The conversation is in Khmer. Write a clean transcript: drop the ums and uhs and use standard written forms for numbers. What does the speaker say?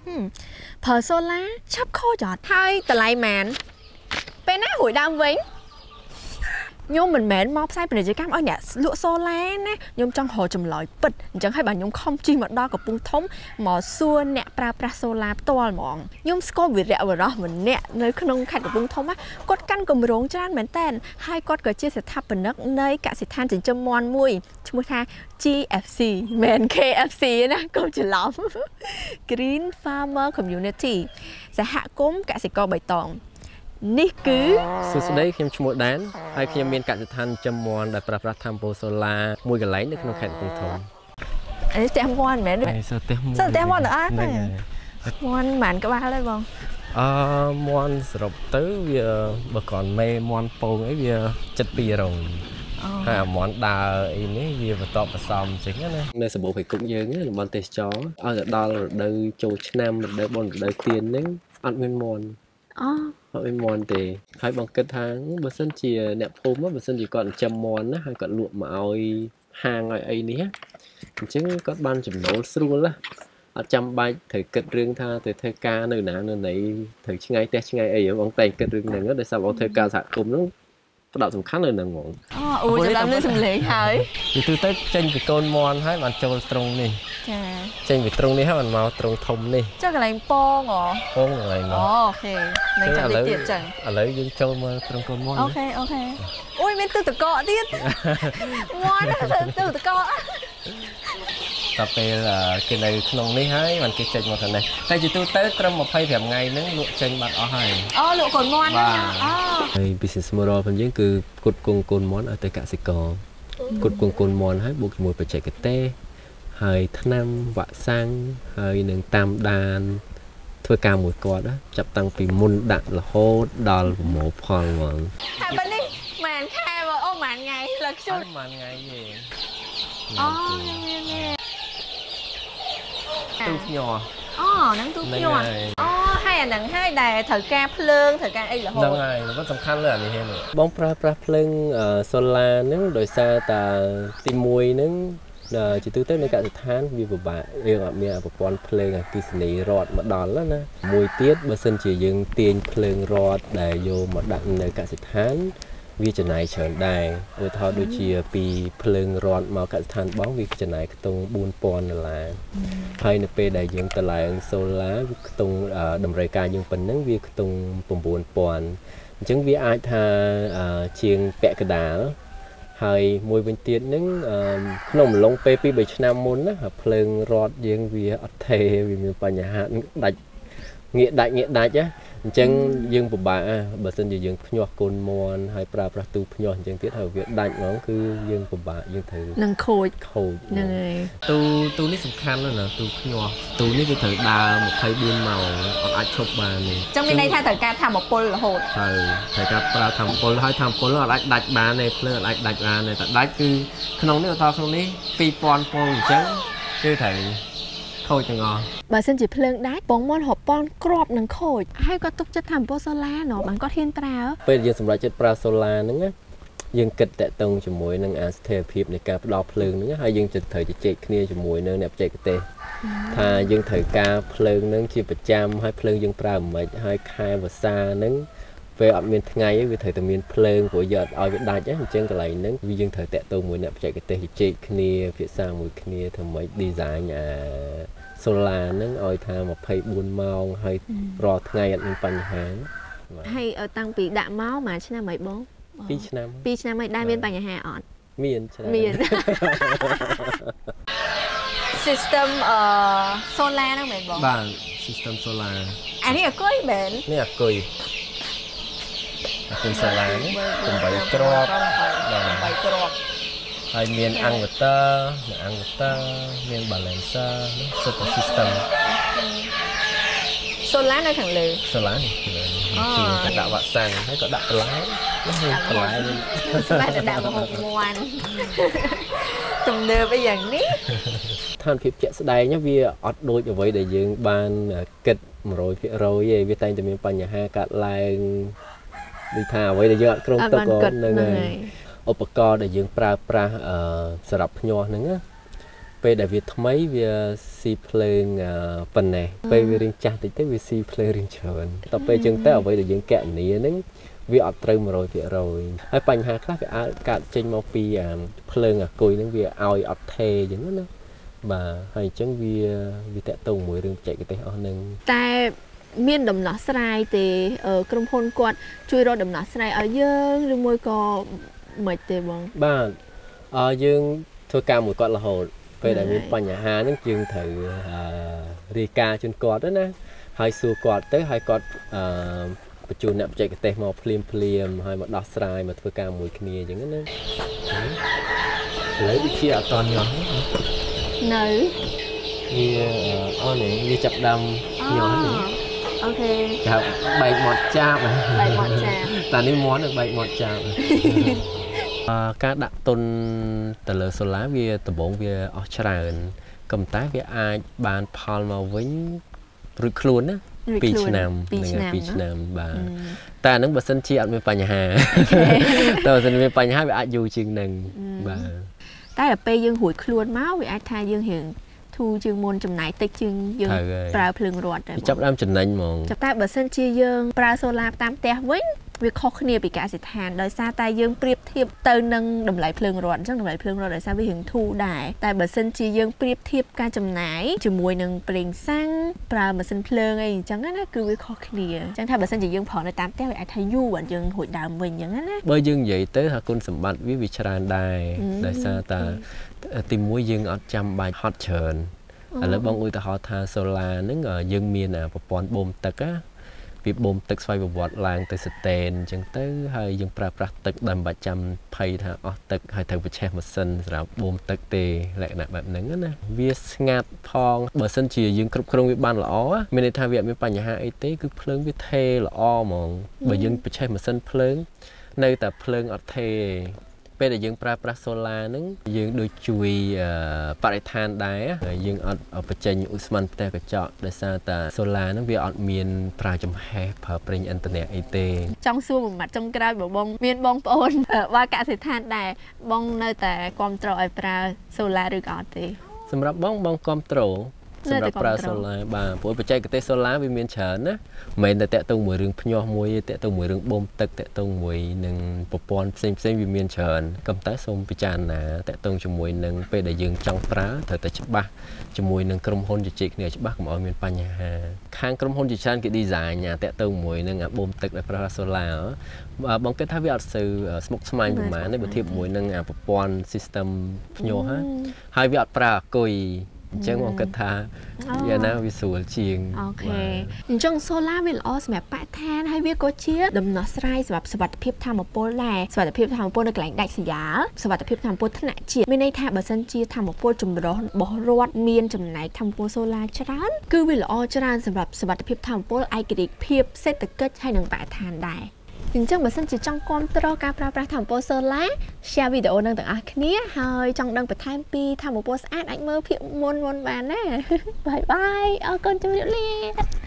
phở solar chắp kho giọt hai tờ lại màn bên á hủi đam vĩnh nhôm mình mến mọc sai bên này chỉ cam ở nhà lụa solar nè nhôm trong hồ chùm lòi bịch chẳng hay bạn nhôm không chi mà đo của bung thống mỏ xua nè pra solar to mỏng nhôm score việt rẹo vào đó mình nè nơi không khai của bung thống á cốt căn cầm rốn cho anh mến tên hai cốt có chia sẻ tháp bên nước nơi cả sẽ than chỉnh châm mòn mùi chúng ta GFC mến KFC nè câu chỉ lắm Green Farmer Community sẽ hạ cốm cả sẽ co bày tòngนี่คือสุดท้ายខ្ញុំឈ្មោះដានហើយខ្ញុំមានកសិដ្ឋានចំមន់ដែលប្រើប្រាស់ថាមពលសូឡាមួយកន្លែងនៅក្នុងខេត្តកំពង់ធំនេះផ្ទះមន់មែនទេផ្ទះមន់អត់មន់មិនក្បាលទេបងមន់សរុបទៅវាបើគ្រាន់មេមន់ពងអីវាចិត្ត200ហើយមន់ដើរអីនេះវាបន្តបន្សំអញ្ចឹងណានៅសម្បូរភេគុកយើងតំបន់ទេសចរឲ្យទៅដល់រដូវចូលឆ្នាំរដូវបុណ្យរដូវទានហ្នឹងអត់មានមន់អត់មានមន់ទេហើយបងគិតថាបើសិនជាអ្នកភូមិបើសិនជាគាត់ចិញ្ចឹមមន់ណាហើយគាត់លក់មកឲ្យហាងឲ្យអីនេះអញ្ចឹងគាត់បានចំណូលស្រួលណាអត់ចាំបាច់ត្រូវគិតរឿងថាទៅធ្វើការនៅណានៅណីត្រូវឆ្ងាយផ្ទះឆ្ងាយអីបងតែគិតរឿងហ្នឹងដោយសារបងធ្វើការសហគមន៍ហ្នឹងផ្ដោតសំខាន់នៅហ្នឹងហ្មងអូចាំដល់លើសំឡេងហើយពីទូទៅចេញពីកូនមន់ហើយបានចូលត្រង់នេះចាចេញពីត្រង់នេះហើយបានមកត្រង់ធំនេះចុះកន្លែងពងហ៎ពងកន្លែងអូខេនៅចាំតិចទៀតចឹងឥឡូវយើងចូលមើលត្រង់កូនមន់អូខេអូយមានទឹកតកកទៀតមន់ទឹកតកកតែពេលគេនៅក្នុងនេះហើយបានគេចេញមកខាងនេះតែជាទូទៅត្រឹម25ថ្ងៃហ្នឹងលក់ចេញបាត់អស់ហើយលក់កូនមន់ហ្នឹងហើយ business model របស់យើងគឺគុតគង់កូនមន់ឲ្យទៅកសិករគុតគង់កូនមន់ហើយបូកជាមួយបច្ចេកទេសហើយថ្នាំវ៉ាក់សាំងហើយនឹងតាមដានធ្វើការមួយគាត់ចាប់តាំងពីមុនដាក់រហូតដល់ប្រមូលផលហ្មងហើយបើនេះមិនខែមកអូមិនថ្ងៃលើខ្ជុលមិនថ្ងៃទេទូភ្ញាស់ហ្នឹងទូភ្ញាស់ហើយអាហ្នឹងហើយដែលត្រូវការភ្លើងត្រូវការអីរហូតហ្នឹងហើយគាត់សំខាន់លើអានេះហ្នឹងបងប្រើប្រាស់ភ្លើងសូឡាហ្នឹងដោយសារតែទី1ហ្នឹងជាទូទៅនៅកសិដ្ឋានវាពិបាកយើងអត់មានប្រព័ន្ធភ្លើងអគ្គិសនីរត់មកដល់ណាមួយទៀតបើសិនជាយើងទាញភ្លើងរត់ដែលយកមកដាក់នៅកសិដ្ឋានវាចំណាយច្រើនដែរឧទាហរណ៍ដូចជាពីភ្លើងរត់មកកសិដ្ឋានបងវាចំណាយខ្ទង់$4000ហើយនៅពេលដែលយើងតម្លើងសូឡាវាខ្ទង់តម្រូវការយើងប៉ុណ្ណឹងវាខ្ទង់$9000អញ្ចឹងវាអាចថាជាងពាក់កណ្ដាលហើយមួយវិញទៀតហ្នឹងក្នុងអំឡុងពេល2-3ឆ្នាំមុនណាភ្លើងរត់យើងវាអត់ទេវាមានបញ្ហាដាច់ងាកដាច់ណាអញ្ចឹងយើងពិបាកបើសិនជាយើងភ្ញាស់កូនមន់ហើយប្រើប្រាស់ទូភ្ញាស់អញ្ចឹងទៀតហើយវាដាច់ហ្មងគឺយើងពិបាកយើងត្រូវនឹងខូចហ្នឹងហើយទូនេះសំខាន់ណាស់ទូភ្ញាស់ទូនេះវាត្រូវដើរ24ម៉ោងអត់អាចឈប់បានទេអញ្ចឹងមានន័យថាត្រូវការថាមពលរហូតត្រូវការប្រើថាមពលហើយថាមពលអត់អាចដាច់បានទេភ្លើងអត់អាចដាច់បានទេតែដាច់គឺក្នុងនេះបន្តក្នុងនេះ2000ពងអញ្ចឹងគឺត្រូវខូចទាំងអស់បើសិនជាភ្លើងដាច់បងមន់រាប់ពាន់គ្រាប់នឹងខូចហើយគាត់ទុកចិត្តថាអំពើសូឡាណ៎បានគាត់ហ៊ានប្រើពេលយើងសម្រេចចិត្តប្រើសូឡាហ្នឹងណាយើងគិតតាក់ទងជាមួយនឹងអាស្ថិរភាពនៃការផ្ដល់ភ្លើងហ្នឹងហើយយើងត្រូវជជែកគ្នាជាមួយនឹងអ្នកបច្ចេកទេសថាយើងត្រូវការភ្លើងហ្នឹងជាប្រចាំហើយភ្លើងយើងប្រើមិនហើយខែវស្សាហ្នឹងពេលអត់មានថ្ងៃវាត្រូវតែមានភ្លើងព្រោះយកឲ្យវាដាច់អញ្ចឹងកន្លែងហ្នឹងវាយើងត្រូវតាក់ទងមួយអ្នកបច្ចេកទេសជជែកគ្នាភាសាមួយគ្នាធ្វើម៉េច design សូឡាហ្នឹងឲ្យថា24ម៉ោងហើយរាល់ថ្ងៃអត់មានបញ្ហាហើយតាំងពីដាក់មកមួយឆ្នាំហើយបង2ឆ្នាំហើយដែរមានបញ្ហាអត់មានច្រើនមាន system សូឡាហ្នឹងមែនបងបាទ system សូឡាអានេះអគុយមែននេះអគុយសូឡានេះ8គ្រាប់8គ្រាប់ហើយមានinverter មាន balancer នេះ super system សូឡានៅខាងលើសូឡានេះជាដាក់វ៉ាក់សាំងហើយក៏ដាក់បន្លែបន្លែសម្រាប់ដាក់ម្ហូបមន់ទំនើបអីយ៉ាងនេះស្ថានភាពជាក់ស្ដែងវាអត់ដូចអ្វីដែលយើងបានគិត 100%ទេវាតែងតែមានបញ្ហាកាត់ឡើងដូចថាអ្វីដែលយើងអត់គ្រោងទុកនឹងឧបករណ៍ដែលយើងប្រើប្រាស់សម្រាប់ភ្ញាស់ហ្នឹងពេលដែលវាថ្មីវាស៊ីភ្លើងប៉ុណ្ណេះពេលវារៀងចាស់តិចទៅវាស៊ីភ្លើងរៀងច្រើនដល់ពេលចឹងទៅអ្វីដែលយើងកណនីហ្នឹងវាអត់ត្រូវ 100% ហើយបញ្ហាខ្លះវាអាចកើតចេញមកពីភ្លើងអាគុយហ្នឹងវាឲ្យអត់ថេចឹងណាបាទហើយអញ្ចឹងវាតាក់ទងមួយរឿងបច្ចេកទេសអស់ហ្នឹងតែមានដំណោះស្រាយទេក្រុមហ៊ុនគាត់ជួយរកដំណោះស្រាយឲ្យយើងឬមួយក៏មិនទេបងបាទយើងធ្វើការមួយគាត់រហូតពេលដែលមានបញ្ហាហ្នឹងយើងត្រូវរាយការណ៍ជូនគាត់ទៅណាហើយសួរគាត់ទៅហើយគាត់បញ្ជូនអ្នកបច្ចេកទេសមកភ្លាមហើយមកដោះស្រាយមកធ្វើការមួយគ្នាអញ្ចឹងណាឥឡូវវាជាអត់តញ៉ោះនៅវាអូនេះវាចាប់ដើមញ៉ោះអូខេចាប់បែកមាត់ចាប់តានេះមាត់បែកមាត់ចាប់ការដាក់ទុនទៅលើសូឡាវាដំបូងវាអស់ច្រើនក៏ប៉ុន្តែវាអាចបានផលមកវិញរួចខ្លួនណា2 ឆ្នាំ2 ឆ្នាំបាទតែហ្នឹងបើសិនជាអត់មានបញ្ហាតែបើសិនមានបញ្ហាវាអាចយូរជាងហ្នឹងបាទតែដល់ពេលយើងរួចខ្លួនមកវាអាចថាយើងរៀងធូរជាងមុនចំណាយតិចជាងយើងប្រើភ្លើងរត់តែចាប់ដើមចំណេញហ្មងតែបើសិនជាយើងប្រើសូឡាតាមផ្ទះវិញវាខុសគ្នាពីកសិដ្ឋានដោយសារតែយើងប្រៀបធៀបទៅនឹងតម្លៃភ្លើងរត់អញ្ចឹងតម្លៃភ្លើងរត់ដោយសារវារៀងធូរដែរតែបើសិនជាយើងប្រៀបធៀបការចំណាយជាមួយនឹងប្រេងសាំងប្រើម៉ាស៊ីនភ្លើងអីអញ្ចឹងណាគឺវាខុសគ្នាអញ្ចឹងថាបើសិនជាយើងប្រើនៅតាមផ្ទះវាអាចថាយូរបើយើងរួចដើមវិញអញ្ចឹងណាបើយើងនិយាយទៅថាគុណសម្បត្តិវាច្រើនដែរដោយសារតែទីមួយយើងអត់ចាំបាច់ហត់ច្រើនឥឡូវបងឧទាហរណ៍ថាសូឡាហ្នឹងយើងមានប្រព័ន្ធបូមទឹកណាវាបូមទឹកស្វ័យប្រវត្តិឡើងទៅស្តេនអញ្ចឹងទៅហើយយើងប្រើប្រាស់ទឹកដែលមិនបាច់ចាំភ័យថាអស់ទឹកហើយត្រូវបញ្ឆេះម៉ាស៊ីនសម្រាប់បូមទឹកទេលក្ខណៈបែបហ្នឹងណាវាស្ងាត់ផងបើសិនជាយើងគ្រប់គ្រងវាបានល្អមានន័យថាវាអត់មានបញ្ហាអីទេគឺភ្លើងវាថេល្អហ្មងបើយើងបញ្ឆេះម៉ាស៊ីនភ្លើងនៅតែភ្លើងអត់ថេពេលដែលយើងប្រើប្រាស់សូឡាហ្នឹងយើងដូចជួយបរិស្ថានដែរយើងអត់បញ្ចេញឧស្ម័នផ្ទះកញ្ចក់ដោយសារតែសូឡាហ្នឹងវាអត់មានប្រើចំហេះប្រើប្រេងឥន្ធនៈអីទេចង់សួរមួយម៉ាត់ចុងក្រោយបងមានបងប្អូនបើកសិដ្ឋានដែរបងនៅតែគ្រប់គ្រងឲ្យប្រើសូឡាឬក៏អត់ទេសម្រាប់បងគ្រប់គ្រងសម្រាប់ប្រើសូឡាបាទព្រោះបច្ចេកទេសសូឡាវាមានច្រើនណាមិនមែនតែតាក់ទងមួយរឿងភ្ញាស់មួយទេតាក់ទងមួយរឿងបូមទឹកតាក់ទងមួយនឹងប្រព័ន្ធផ្សេងវាមានច្រើនក៏ប៉ុន្តែសូមពិចារណាតាក់ទងជាមួយនឹងពេលដែលយើងចង់ប្រើត្រូវតែច្បាស់ជាមួយនឹងក្រុមហ៊ុនជជែកគ្នាច្បាស់កុំឲ្យមានបញ្ហាខាងក្រុមហ៊ុនជាច្រើនគេ design តាក់ទងមួយនឹងបូមទឹកដែលប្រើសូឡាបងគិតថាវាអត់សូវស្មុគស្មាញប្រហែលទេបើធៀបជាមួយនឹងប្រព័ន្ធ system ភ្ញាស់ហើយវាអត់ប្រើអាគុយអញ្ចឹងបងគិតថាយ៉ាងណាវាស្រួលជាងអូខេអញ្ចឹងសូឡាវាល្អសម្រាប់បរិស្ថានហើយវាក៏ជាដំណោះស្រាយសម្រាប់សុវត្ថិភាពថាមពលដែរសុវត្ថិភាពថាមពលនៅកន្លែងដាច់ស្រយាលសុវត្ថិភាពថាមពលថ្នាក់ជាតិមានន័យថាបើសិនជាថាមពលចម្រុះរបស់រដ្ឋមានចំណែកថាមពលសូឡាច្រើនគឺវាល្អច្រើនសម្រាប់សុវត្ថិភាពថាមពលឯករាជ្យភាពសេដ្ឋកិច្ចហើយនិងបរិស្ថានដែរអញ្ចឹងបើសិនជាចង់គ្រប់គ្រងការប្រើប្រាស់ថាមពលសូឡា share វីដេអូនឹងទាំងអស់គ្នាហើយចង់ដឹងបន្ថែមពីថាមពលស្អាតអាចមើលភាគមុនបានណាបាយបាយអរគុណជម្រាបលា